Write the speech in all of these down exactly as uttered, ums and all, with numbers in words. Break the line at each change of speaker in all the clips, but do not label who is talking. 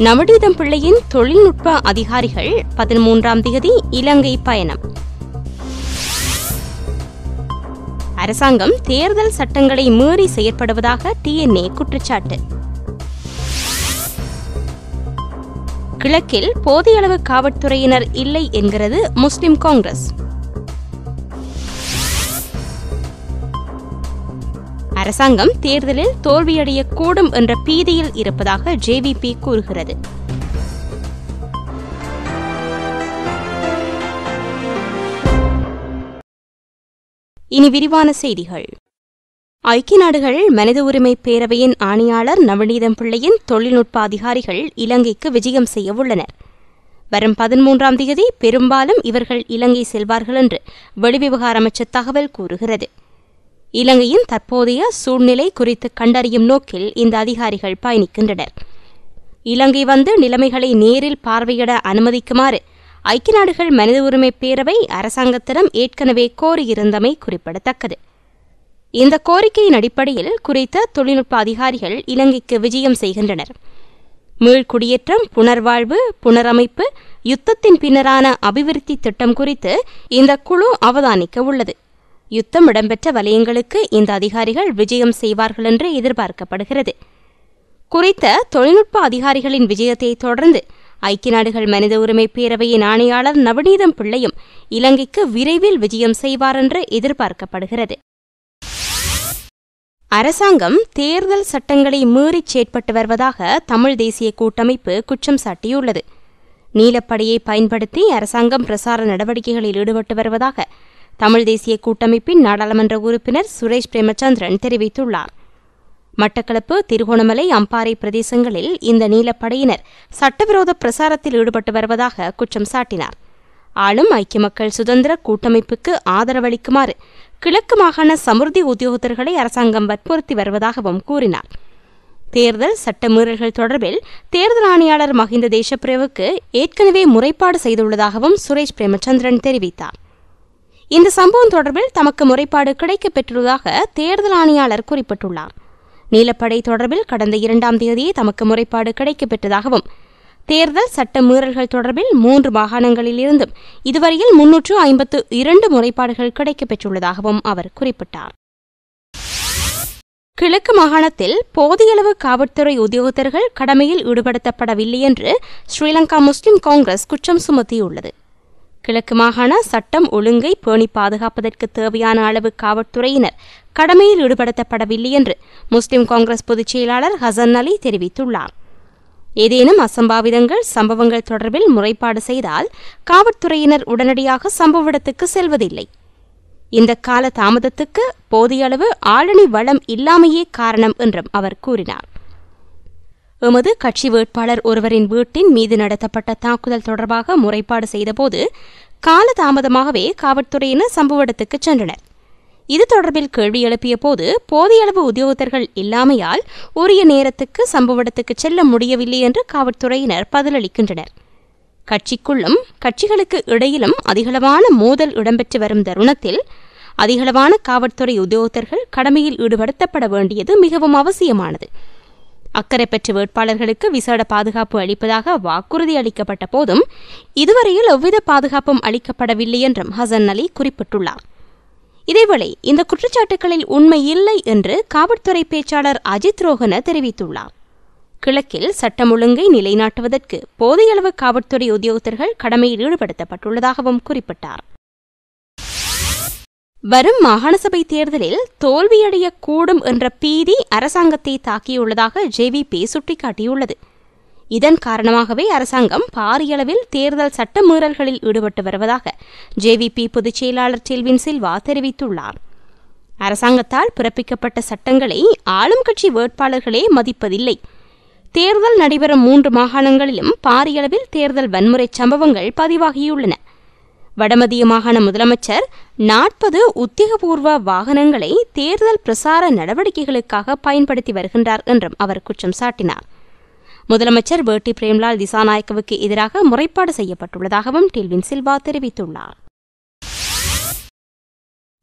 நவநீதம் பிள்ளையின் தொழில்நுட்ப அதிகாரிகள் பதிமூன்றாம் தேதி இலங்கை பயணம். அரசாங்கம் தேர்தல் சட்டங்களை மீறி செயற்படுவதாக டிஎன்ஏ குற்றச்சாட்டு. கிழக்கில் போதிய அளவு காவல்துறையினர் இல்லை என்கிறது முஸ்லிம் காங்கிரஸ். அரசாங்கம் தேர்தலில் தோல்வியடையக்கூடும் என்ற பீதியில் இருப்பதாக ஜேவிபி கூறுகிறது. இனி விரிவான செய்திகள். ஐக்கிய நாடுகள் மனித உரிமை பேரவையின் ஆணையாளர் நவநீதம் பிள்ளையின் தொழில்நுட்ப அதிகாரிகள் இலங்கைக்கு விஜயம் செய்ய உள்ளனர். வரும் பதிமூன்றாம் தேதி பெரும்பாலும் இவர்கள் இலங்கை செல்வார்கள் என்று வெளிவிவகார அமைச்சர் தகவல் கூறுகிறது. இலங்கையின் தற்போதைய சூழ்நிலை குறித்து கண்டறியும் நோக்கில் இந்த அதிகாரிகள் பயணிக்கின்றனர். இலங்கை வந்து நிலைமைகளை நேரில் பார்வையிட அனுமதிக்குமாறு ஐக்கிய நாடுகள் மனித உரிமை பேரவை அரசாங்கத்திடம் ஏற்கனவே கோரியிருந்தமை குறிப்பிடத்தக்கது. இந்த கோரிக்கையின் அடிப்படையில் குறித்த தொழில்நுட்ப அதிகாரிகள் இலங்கைக்கு விஜயம் செய்கின்றனர். மீள்குடியேற்றம், புனர்வாழ்வு, புனரமைப்பு, யுத்தத்தின் பின்னரான அபிவிருத்தி திட்டம் குறித்து இந்த குழு அவதானிக்க உள்ளது. யுத்தம் இடம்பெற்ற வலயங்களுக்கு இந்த அதிகாரிகள் விஜயம் செய்வார்கள் என்று எதிர்பார்க்கப்படுகிறது. குறித்த தொழில்நுட்ப அதிகாரிகளின் விஜயத்தை தொடர்ந்து ஐக்கிய நாடுகள் மனித உரிமை பேரவையின் ஆணையாளர் நவநீதம் பிள்ளையும் இலங்கைக்கு விரைவில் விஜயம் செய்வார் என்று எதிர்பார்க்கப்படுகிறது. அரசாங்கம் தேர்தல் சட்டங்களை மீறிச் செயற்பட்டு வருவதாக தமிழ் தேசிய கூட்டமைப்பு குற்றம் சாட்டியுள்ளது. நீலப்படையை பயன்படுத்தி அரசாங்கம் பிரசார நடவடிக்கைகளில் ஈடுபட்டு வருவதாக தமிழ் தேசிய கூட்டமைப்பின் நாடாளுமன்ற உறுப்பினர் சுரேஷ் பிரேமச்சந்திரன் தெரிவித்துள்ளார். மட்டக்களப்பு, திருகோணமலை, அம்பாறை பிரதேசங்களில் இந்த நீலப்படையினர் சட்டவிரோத பிரசாரத்தில் ஈடுபட்டு வருவதாக குற்றம் சாட்டினார். ஆளும் ஐக்கிய மக்கள் சுதந்திர கூட்டமைப்புக்கு ஆதரவளிக்குமாறு கிழக்கு மாகாண சமுர்த்தி உத்தியோகத்தர்களை அரசாங்கம் வற்புறுத்தி வருவதாகவும் கூறினார். தேர்தல் சட்ட மீறல்கள் தொடர்பில் தேர்தல் ஆணையாளர் மஹிந்த தேசப்பிரேவுக்கு ஏற்கனவே முறைப்பாடு செய்துள்ளதாகவும் சுரேஷ் பிரேமச்சந்திரன் தெரிவித்தார். இந்த சம்பவம் தொடர்பில் தமக்கு முறைப்பாடு கிடைக்கப் பெற்றுள்ளதாக தேர்தல் ஆணையாளர் குறிப்பிட்டுள்ளார். நீலப்படை தொடர்பில் கடந்த இரண்டாம் தேதியே தமக்கு முறைப்பாடு கிடைக்கப் பெற்றதாகவும் தேர்தல் சட்ட மீறல்கள் தொடர்பில் மூன்று மாகாணங்களில் இருந்தும் இதுவரையில் முன்னூற்று ஐம்பத்து இரண்டு முறைப்பாடுகள் கிடைக்கப் பெற்றுள்ளதாகவும் அவர் குறிப்பிட்டார். கிழக்கு மாகாணத்தில் போதியளவு காவல்துறை உத்தியோகத்தர்கள் கடமையில் ஈடுபடுத்தப்படவில்லை என்று ஸ்ரீலங்கா முஸ்லிம் காங்கிரஸ் குற்றம் சுமத்தியுள்ளது. கிழக்கு மாகாண சட்டம் ஒழுங்கை பேணி பாதுகாப்பதற்கு தேவையான அளவு காவல்துறையினர் கடமையில் ஈடுபடுத்தப்படவில்லை என்று முஸ்லிம் காங்கிரஸ் பொதுச் செயலாளர் ஹசன் அலி தெரிவித்துள்ளார். ஏதேனும் அசம்பாவிதங்கள், சம்பவங்கள் தொடர்பில் முறைப்பாடு செய்தால் காவல்துறையினர் உடனடியாக சம்பவ இடத்துக்கு செல்வதில்லை. இந்த கால தாமதத்துக்கு போதிய அளவு ஆளணி வளம் இல்லாமையே காரணம் என்றும் அவர் கூறினார். எமது கட்சி வேட்பாளர் ஒருவரின் வீட்டின் மீது நடத்தப்பட்ட தாக்குதல் தொடர்பாக முறைப்பாடு செய்தபோது காலதாமதமாகவே காவல்துறையினர் சம்பவ இடத்துக்கு சென்றனர். இது தொடர்பில் கேள்வி எழுப்பிய போது போதிய அளவு உத்தியோகத்தர்கள் இல்லாமையால் உரிய நேரத்துக்கு சம்பவ இடத்துக்கு செல்ல முடியவில்லை என்று காவல்துறையினர் பதிலளிக்கின்றனர். கட்சிக்குள்ளும் கட்சிகளுக்கு இடையிலும் அதிகளவான மோதல் இடம்பெற்று வரும் தருணத்தில் அதிகளவான காவல்துறை உத்தியோகத்தர்கள் கடமையில் ஈடுபடுத்தப்பட வேண்டியது மிகவும் அவசியமானது. அக்கறை பெற்ற வேட்பாளர்களுக்கு விசேட பாதுகாப்பு அளிப்பதாக வாக்குறுதி அளிக்கப்பட்ட போதும் இதுவரையில் எவ்வித பாதுகாப்பும் அளிக்கப்படவில்லை என்றும் ஹசன் அலி குறிப்பிட்டுள்ளார். இதேவேளை இந்த குற்றச்சாட்டுகளில் உண்மை இல்லை என்று காவல்துறை பேச்சாளர் அஜித் ரோஹன தெரிவித்துள்ளார். கிழக்கில் சட்டம் ஒழுங்கை நிலைநாட்டுவதற்கு போதிய அளவு காவல்துறை உத்தியோகத்தர்கள் கடமையில் ஈடுபடுத்தப்பட்டுள்ளதாகவும் குறிப்பிட்டார். வரும் மாகாண சபை தேர்தலில் தோல்வியடையக்கூடும் என்ற பீதி அரசாங்கத்தை தாக்கியுள்ளதாக ஜேவிபி சுட்டிக்காட்டியுள்ளது. இதன் காரணமாகவே அரசாங்கம் பாரியளவில் தேர்தல் சட்ட மீறல்களில் ஈடுபட்டு வருவதாக ஜேவிபி பொதுச் செயலாளர் டெல்வின் சில்வா தெரிவித்துள்ளார். அரசாங்கத்தால் பிறப்பிக்கப்பட்ட சட்டங்களை ஆளும் கட்சி வேட்பாளர்களே மதிப்பதில்லை. தேர்தல் நடைபெறும் மூன்று மாகாணங்களிலும் பாரியளவில் தேர்தல் வன்முறை சம்பவங்கள் பதிவாகியுள்ளன. வடமத்திய மாகாண முதலமைச்சர் நாற்பது உத்தியோகபூர்வ வாகனங்களை தேர்தல் பிரசார நடவடிக்கைகளுக்காக பயன்படுத்தி வருகின்றார் என்றும் அவர் குற்றம் சாட்டினார். முதலமைச்சர் பேட்டி பிரேம்லால் திசாநாயக்கவுக்கு எதிராக முறைப்பாடு செய்யப்பட்டுள்ளதாகவும் டெல்வின் சில்வா தெரிவித்துள்ளார்.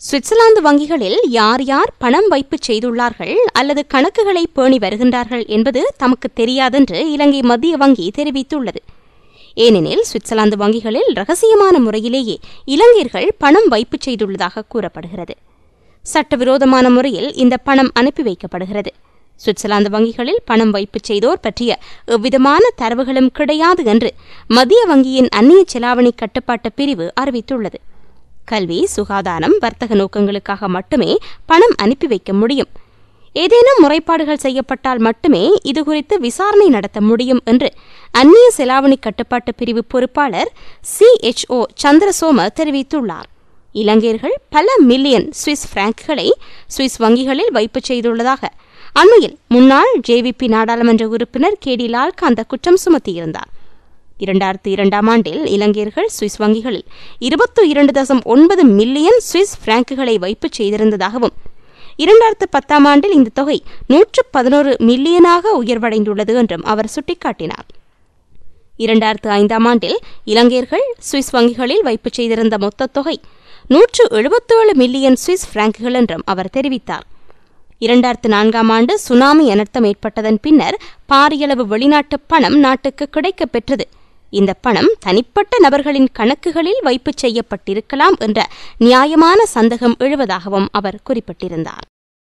சுவிட்சர்லாந்து வங்கிகளில் யார் யார் பணம் வைப்பு செய்துள்ளார்கள் அல்லது கணக்குகளை பேணி வருகின்றார்கள் என்பது தமக்கு தெரியாதென்று இலங்கை மத்திய வங்கி தெரிவித்துள்ளது. ஏனெனில் சுவிட்சர்லாந்து வங்கிகளில் ரகசியமான முறையிலேயே இலங்கையர்கள் பணம் வைப்பு செய்துள்ளதாக கூறப்படுகிறது. சட்டவிரோதமான முறையில் இந்த பணம் அனுப்பி வைக்கப்படுகிறது. சுவிட்சர்லாந்து வங்கிகளில் பணம் வைப்பு செய்தோர் பற்றிய எவ்விதமான தரவுகளும் கிடையாது என்று மத்திய வங்கியின் அந்நிய செலாவணி கட்டுப்பாட்டு பிரிவு அறிவித்துள்ளது. கல்வி, சுகாதாரம், வர்த்தக நோக்கங்களுக்காக மட்டுமே பணம் அனுப்பி வைக்க முடியும். ஏதேனும் முறைப்பாடுகள் செய்யப்பட்டால் மட்டுமே இதுகுறித்து விசாரணை நடத்த முடியும் என்று அந்நிய செலாவணி கட்டுப்பாட்டு பிரிவு பொறுப்பாளர் சி எச் ஓ சந்திரசோம தெரிவித்துள்ளார். இலங்கையர்கள் பல மில்லியன் சுவிஸ் பிராங்குகளை சுவிஸ் வங்கிகளில் வைப்பு செய்துள்ளதாக அண்மையில் முன்னாள் ஜேவிபி நாடாளுமன்ற உறுப்பினர் கே டி லால்காந்த குற்றம் சுமத்தியிருந்தார். இரண்டாயிரத்தி இரண்டாம் ஆண்டில் இலங்கையர்கள் சுவிஸ் வங்கிகளில் இருபத்தி இரண்டு தசம் ஒன்பது மில்லியன் சுவிஸ் பிராங்குகளை வைப்பு செய்திருந்ததாகவும் இரண்டாயிரத்து பத்தாம் ஆண்டில் இந்த தொகை நூற்று பதினோரு மில்லியனாக உயர்வடைந்துள்ளது என்றும் அவர் சுட்டிக்காட்டினார். இரண்டாயிரத்து ஐந்தாம் ஆண்டில் இலங்கையர்கள் சுவிஸ் வங்கிகளில் வைப்பு செய்திருந்த மொத்த தொகை நூற்று எழுபத்தேழு மில்லியன் சுவிஸ் பிராங்குகள் என்றும் அவர் தெரிவித்தார். இரண்டாயிரத்து நான்காம் ஆண்டு சுனாமி அனர்த்தம் ஏற்பட்டதன் பின்னர் பாரியளவு வெளிநாட்டு பணம் நாட்டுக்கு கிடைக்கப் பெற்றது. இந்த பணம் தனிப்பட்ட நபர்களின் கணக்குகளில் வைப்பு செய்யப்பட்டிருக்கலாம் என்ற நியாயமான சந்தேகம் எழுவதாகவும் அவர் குறிப்பிட்டிருந்தார்.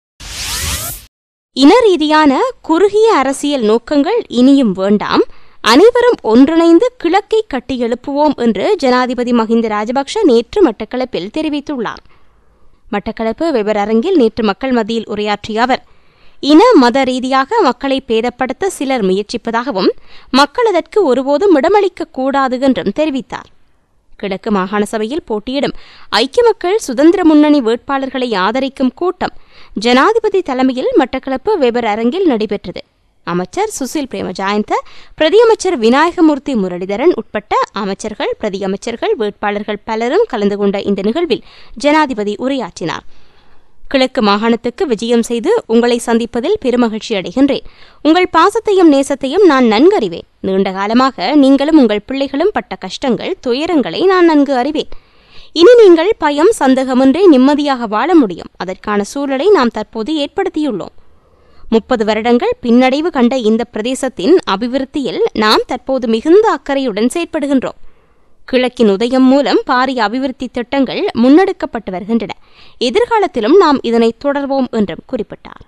இன ரீதியான குறுகிய அரசியல் நோக்கங்கள் இனியும் வேண்டாம், அனைவரும் ஒன்றிணைந்து கிழக்கை கட்டியெழுப்புவோம் என்று ஜனாதிபதி மஹிந்த ராஜபக்ஷ நேற்று மட்டக்களப்பில் தெரிவித்துள்ளார். மட்டக்களப்பு வெபர் அரங்கில் நேற்று மக்கள் மத்தியில் உரையாற்றிய அவர், இன மத ரீதியாக மக்களை பேதப்படுத்த சிலர் முயற்சிப்பதாகவும் மக்கள் அதற்கு ஒருபோதும் இடமளிக்க கூடாது என்றும் தெரிவித்தார். கிழக்கு மாகாண சபையில் போட்டியிடும் ஐக்கிய மக்கள் சுதந்திர முன்னணி வேட்பாளர்களை ஆதரிக்கும் கூட்டம் ஜனாதிபதி தலைமையில் மட்டக்களப்பு வெபர் அரங்கில் நடைபெற்றது. அமைச்சர் சுசில் பிரேமஜாயந்த, பிரதியமைச்சர் விநாயகமூர்த்தி முரளிதரன் உட்பட்ட அமைச்சர்கள், பிரதியமைச்சர்கள், வேட்பாளர்கள் பலரும் கலந்து கொண்ட இந்த நிகழ்வில் ஜனாதிபதி உரையாற்றினார். கிழக்கு மாகாணத்துக்கு விஜயம் செய்து உங்களை சந்திப்பதில் பெருமகிழ்ச்சி அடைகின்றேன். உங்கள் பாசத்தையும் நேசத்தையும் நான் நன்கு அறிவேன். நீண்ட காலமாக நீங்களும் உங்கள் பிள்ளைகளும் பட்ட கஷ்டங்கள், துயரங்களை நான் நன்கு அறிவேன். இனி நீங்கள் பயம், சந்தேகமின்றி நிம்மதியாக வாழ முடியும். அதற்கான சூழலை நாம் தற்போது ஏற்படுத்தியுள்ளோம். முப்பது வருடங்கள் பின்னடைவு கண்ட இந்த பிரதேசத்தின் அபிவிருத்தியில் நாம் தற்போது மிகுந்த அக்கறையுடன் செயற்படுகின்றோம். கிழக்கின் உதயம் மூலம் பாரிய அபிவிருத்தி திட்டங்கள் முன்னெடுக்கப்பட்டு வருகின்றன. எதிர்காலத்திலும் நாம் இதனை தொடர்வோம் என்றும் குறிப்பிட்டார்.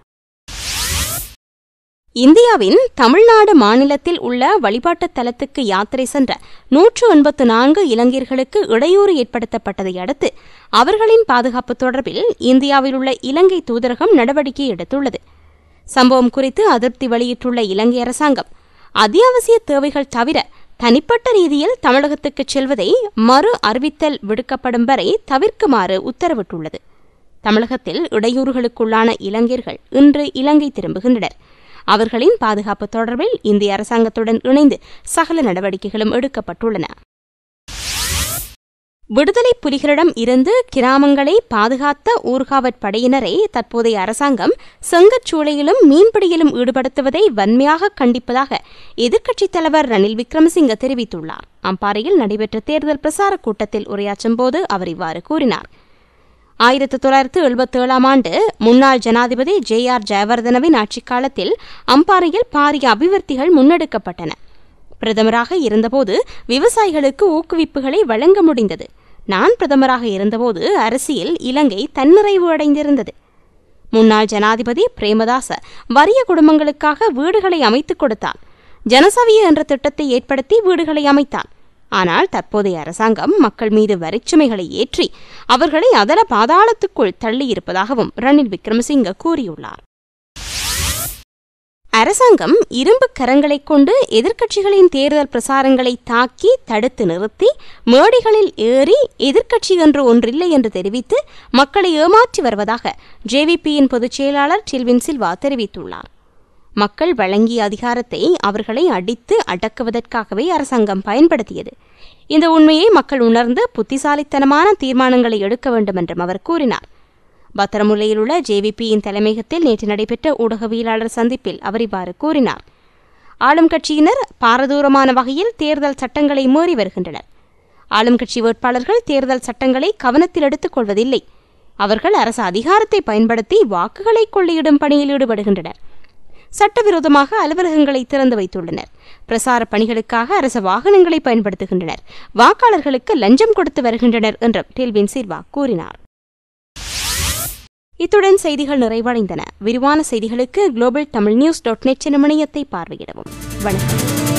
இந்தியாவின் தமிழ்நாடு மாநிலத்தில் உள்ள வழிபாட்டு தலத்துக்கு யாத்திரை சென்ற நூற்று எண்பத்து நான்கு இலங்கையர்களுக்கு இடையூறு ஏற்படுத்தப்பட்டதை அடுத்து அவர்களின் பாதுகாப்பு தொடர்பில் இந்தியாவில் உள்ள இலங்கை தூதரகம் நடவடிக்கை எடுத்துள்ளது. சம்பவம் குறித்து அதிருப்தி வெளியிட்டுள்ள இலங்கை அரசாங்கம், அத்தியாவசிய தேவைகள் தவிர தனிப்பட்ட ரீதியில் தமிழகத்துக்கு செல்வதை மறு அறிவித்தல் விடுக்கப்படும் வரை தவிர்க்குமாறு உத்தரவிட்டுள்ளது. தமிழகத்தில் இடையூறுகளுக்குள்ளான இலங்கையர்கள் இன்று இலங்கை திரும்புகின்றனர். அவர்களின் பாதுகாப்பு தொடர்பில் இந்திய அரசாங்கத்துடன் இணைந்து சகல நடவடிக்கைகளும் எடுக்கப்பட்டுள்ளன. விடுதலை புலிகளிடம் இருந்து கிராமங்களை பாதுகாத்த ஊர்காவற் படையினரை தற்போதைய அரசாங்கம் செங்கச்சூளையிலும் மீன்பிடியிலும் ஈடுபடுத்துவதை வன்மையாக கண்டிப்பதாக எதிர்க்கட்சித் தலைவர் ரணில் விக்ரமசிங்க தெரிவித்துள்ளார். அம்பாறையில் நடைபெற்ற தேர்தல் பிரசார கூட்டத்தில் உரையாற்றும் போது அவர் இவ்வாறு கூறினார். ஆயிரத்தி தொள்ளாயிரத்து எழுபத்தி ஏழாம் ஆண்டு முன்னாள் ஜனாதிபதி ஜே ஆர் ஜெயவர்தனவின் ஆட்சிக் காலத்தில் அம்பாறையில் பாரிய அபிவிருத்திகள் முன்னெடுக்கப்பட்டன. பிரதமராக இருந்தபோது விவசாயிகளுக்கு ஊக்குவிப்புகளை வழங்க முடிந்தது. நான் பிரதமராக இருந்தபோது அரசியல் இலங்கை தன்னிறைவு அடைந்திருந்தது. முன்னாள் ஜனாதிபதி பிரேமதாச வறிய குடும்பங்களுக்காக வீடுகளை அமைத்துக் கொடுத்தார். ஜனசவிய என்ற திட்டத்தை ஏற்படுத்தி வீடுகளை அமைத்தார். ஆனால் தற்போதைய அரசாங்கம் மக்கள் மீது வரிச்சுமைகளை ஏற்றி அவர்களை அதல பாதாளத்துக்குள் தள்ளியிருப்பதாகவும் ரணில் விக்ரமசிங்க கூறியுள்ளார். அரசாங்கம் இரும்பு கரங்களைக் கொண்டு எதிர்க்கட்சிகளின் தேர்தல் பிரசாரங்களை தாக்கி தடுத்து நிறுத்தி மேடைகளில் ஏறி எதிர்க்கட்சி என்று ஒன்றில்லை என்று தெரிவித்து மக்களை ஏமாற்றி வருவதாக ஜேவிபியின் பொதுச் செயலாளர் டில்வின் சில்வா தெரிவித்துள்ளார். மக்கள் வழங்கிய அதிகாரத்தை அவர்களை அடித்து அடக்குவதற்காகவே அரசாங்கம் பயன்படுத்தியது. இந்த உண்மையை மக்கள் உணர்ந்து புத்திசாலித்தனமான தீர்மானங்களை எடுக்க வேண்டும் என்றும் அவர் கூறினார். பத்திரமுல்லையில் உள்ள ஜேவிபியின் தலைமையகத்தில் நேற்று நடைபெற்ற ஊடகவியலாளர் சந்திப்பில் அவர் இவ்வாறு கூறினார். ஆளும் கட்சியினர் பாரதூரமான வகையில் தேர்தல் சட்டங்களை மீறி வருகின்றனர். ஆளும் கட்சி வேட்பாளர்கள் தேர்தல் சட்டங்களை கவனத்தில் எடுத்துக் கொள்வதில்லை. அவர்கள் அரசு அதிகாரத்தை பயன்படுத்தி வாக்குகளை கொள்ளையிடும் பணியில் ஈடுபடுகின்றனர். சட்டவிரோதமாக அலுவலகங்களை திறந்து வைத்துள்ளனர். பிரசார பணிகளுக்காக அரசு வாகனங்களை பயன்படுத்துகின்றனர். வாக்காளர்களுக்கு லஞ்சம் கொடுத்து வருகின்றனர் என்றும் டெல்வின் சில்வா கூறினார். இத்துடன் செய்திகள் நிறைவடைந்தன. விரிவான செய்திகளுக்கு global Tamil news dot net எனும் இணையத்தை பார்வையிடவும். வணக்கம்.